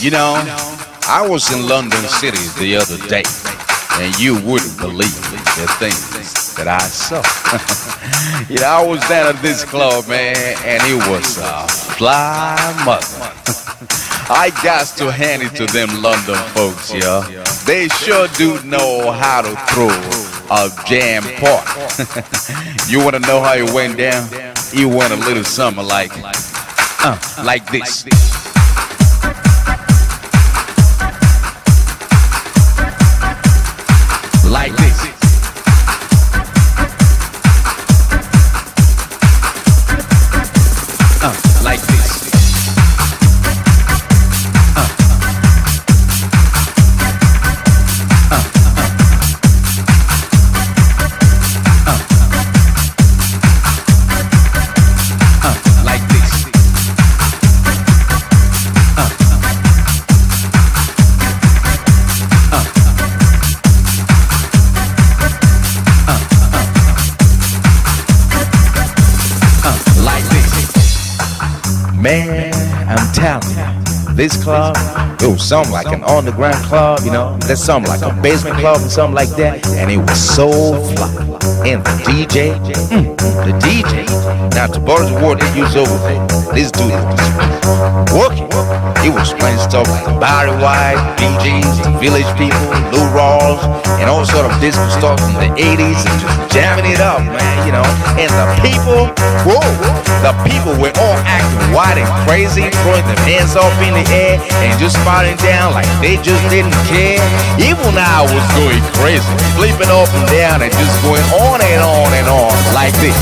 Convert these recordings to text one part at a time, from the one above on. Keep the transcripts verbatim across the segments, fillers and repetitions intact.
You know, I was in London City the other day, and you wouldn't believe the things that I saw. You know, I was down at this club, man, and it was a fly mother. I got to hand it to them London folks, yeah. They sure do know how to throw a jam part. You want to know how it went down? It went a little something like, uh, like this. Like this. Uh, like this. Man, I'm telling you, this club, it was something like an underground club, you know, there's something like a basement club and something like that, and it was so fly. And the D J, mm, the D J, now to borrow the word they use over there, this dude was working. He was playing stuff like Barry White, B Gs, the Village People, Lou Rawls, and all sort of disco stuff from the eighties, and just jamming it up, man, you know. And the people, whoa, the people were all acting wild and crazy, throwing their hands up in the air and just spouting down like they just didn't care. Even I was going crazy, flipping up and down and just going on and on and on like this.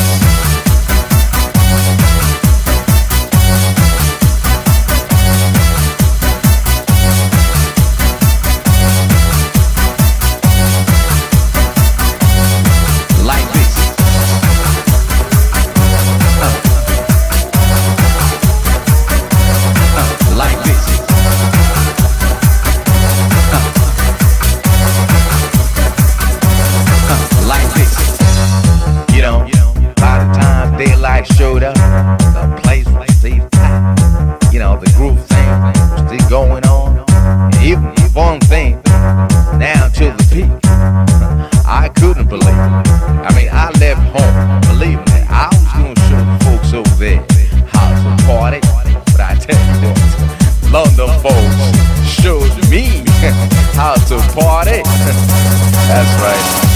Showed up, the place was still packed. You know, the groove thing was still going on. And even the fun thing, down to the peak. I couldn't believe it. I mean, I left home believing that I was going to show the folks over there how to party. But I tell you what, London folks showed me how to party. That's right.